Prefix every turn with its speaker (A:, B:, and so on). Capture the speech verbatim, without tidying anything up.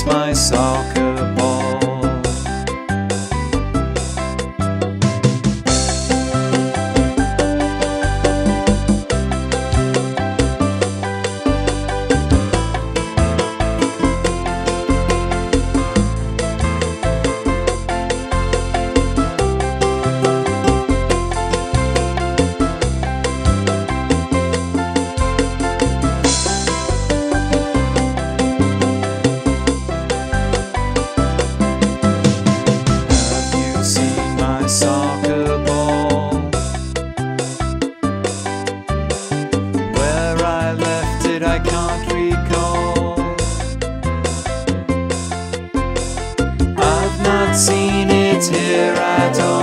A: lost my soccer ball. Soccer ball, where I left it I can't recall. I've not seen it here at all.